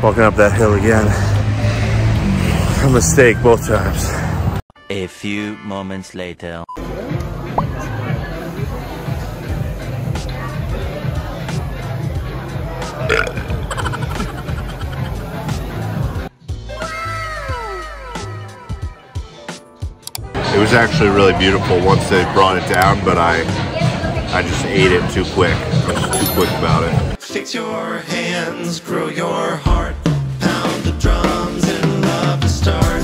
Walking up that hill again. A mistake both times. A few moments later. It was actually really beautiful once they brought it down, but I just ate it too quick. I was too quick about it. Fix your hands, grow your heart, pound the drums and love to start.